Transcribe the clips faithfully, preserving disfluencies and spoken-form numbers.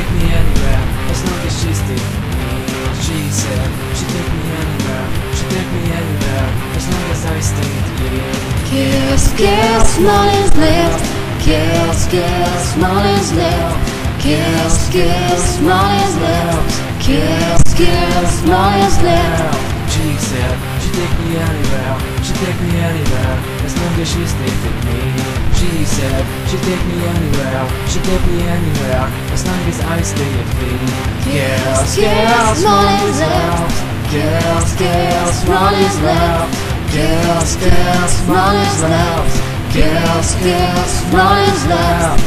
take me anywhere, as long as she stay with me. She said, she'd take me anywhere, she'd take me anywhere, as long as I stayed here. Kiss, kiss, Molly's lips. Kiss, kiss, Molly's lips. Kiss, kiss, Molly's lips. Kiss, kiss, Molly's lips. She said, she'd take me anywhere, she'd take me anywhere, as long as she stayed with me. She said, she'd take me anywhere, she'd take me anywhere, as long as I stay with me. Kiss, kiss, Molly's lips. Kiss, kiss, Molly's lips. Kiss, kiss, Molly's lips. Kiss, kiss, Molly's lips.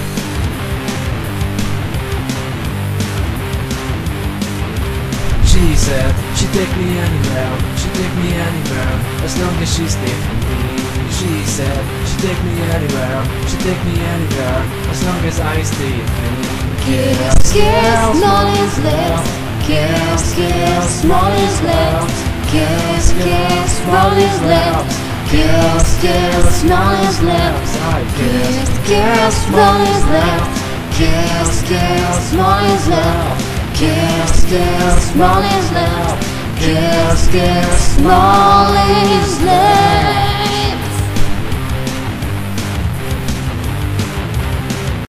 She said, she'd take me anywhere, she'd take me anywhere, as long as she stayed with me. She said, she'd take me anywhere, she'd take me anywhere, as long as I stayed with me. Kiss, kiss, Molly's lips. Kiss, kiss, Molly's lips. Kiss, kiss, Molly's lips. Kiss, kiss, Molly's lips. Kiss, kiss, Molly's lips. Kiss, kiss, Molly's lips. Kiss, kiss, Molly's lips. Kiss, kiss, Molly's lips.